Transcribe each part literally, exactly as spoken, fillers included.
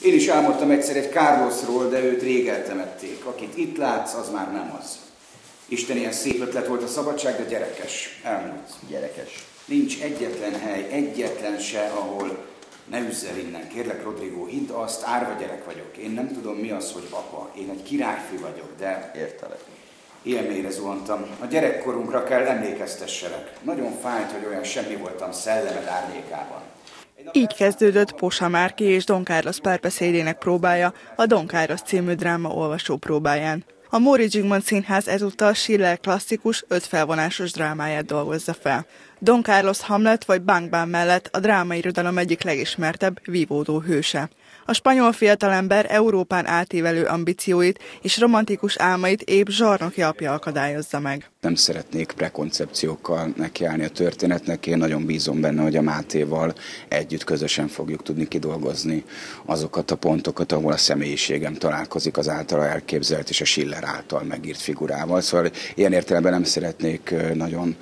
Én is álmodtam egyszer egy Carlosról, de őt rég eltemették. Akit itt látsz, az már nem az. Isten, ilyen szép ötlet volt a szabadság, de gyerekes. Elmúlt. Gyerekes. Nincs egyetlen hely, egyetlen se, ahol ne üzz el innen. Kérlek, Rodrigo, hidd azt, árva gyerek vagyok. Én nem tudom, mi az, hogy apa. Én egy királyfi vagyok, de... Értelek. Ilyen mélyre zuhantam. A gyerekkorunkra kell emlékeztesselek. Nagyon fájt, hogy olyan semmi voltam szellemed árnyékában. Így kezdődött Posa Márki és Don Carlos párbeszédének próbája a Don Carlos című dráma olvasó próbáján. A Móricz Zsigmond Színház ezúttal Schiller klasszikus, öt felvonásos drámáját dolgozza fel. Don Carlos Hamlet vagy Bang Bang mellett a drámairodalom egyik legismertebb vívódó hőse. A spanyol fiatalember Európán átívelő ambícióit és romantikus álmait épp zsarnoki apja akadályozza meg. Nem szeretnék prekoncepciókkal nekiállni a történetnek, én nagyon bízom benne, hogy a Mátéval együtt közösen fogjuk tudni kidolgozni azokat a pontokat, ahol a személyiségem találkozik az általa elképzelt és a Schiller által megírt figurával. Szóval ilyen értelemben nem szeretnék nagyon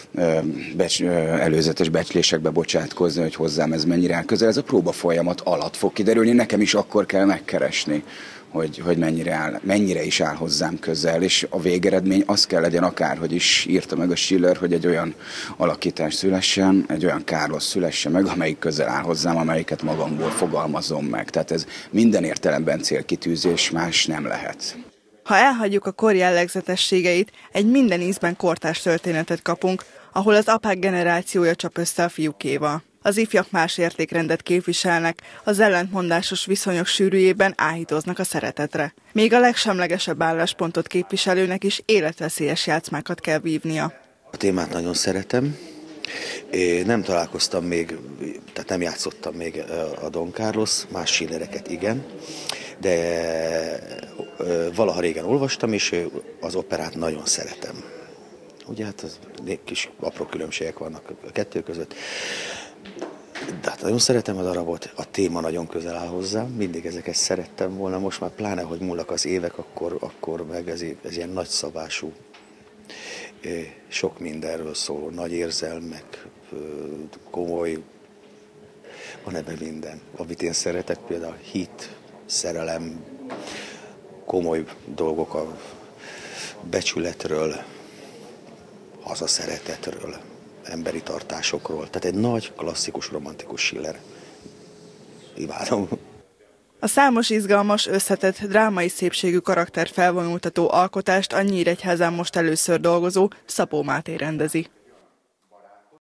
Becs, előzetes becslésekbe bocsátkozni, hogy hozzám ez mennyire áll közel. Ez a próba folyamat alatt fog kiderülni, nekem is akkor kell megkeresni, hogy, hogy mennyire, áll, mennyire is áll hozzám közel, és a végeredmény az kell legyen, akárhogy is írta meg a Schiller, hogy egy olyan alakítás szülessen, egy olyan Carlos szülessen meg, amelyik közel áll hozzám, amelyiket magamból fogalmazom meg. Tehát ez minden értelemben célkitűzés, más nem lehet. Ha elhagyjuk a kor jellegzetességeit, egy minden ízben kortárs történetet kapunk, ahol az apák generációja csap össze a fiúkéval. Az ifjak más értékrendet képviselnek, az ellentmondásos viszonyok sűrűjében áhítoznak a szeretetre. Még a legsemlegesebb álláspontot képviselőnek is életveszélyes játszmákat kell vívnia. A témát nagyon szeretem. Én nem találkoztam még, tehát nem játszottam még a Don Carlos, más Schillereket igen, de valaha régen olvastam, és az operát nagyon szeretem. Ugye hát az kis apró különbségek vannak a kettő között. De hát nagyon szeretem a darabot, a téma nagyon közel áll hozzám, mindig ezeket szerettem volna, most már pláne, hogy múlnak az évek, akkor, akkor meg ez, ez ilyen nagyszabású, sok mindenről szóló, nagy érzelmek, komoly, van ebben minden. Amit én szeretek, például hit, szerelem, komoly dolgok a becsületről, hazaszeretetről, emberi tartásokról. Tehát egy nagy, klasszikus, romantikus Schiller. Imádom. A számos izgalmas, összetett, drámai szépségű karakter felvonultató alkotást a Nyíregyházán most először dolgozó Szabó Máté rendezi.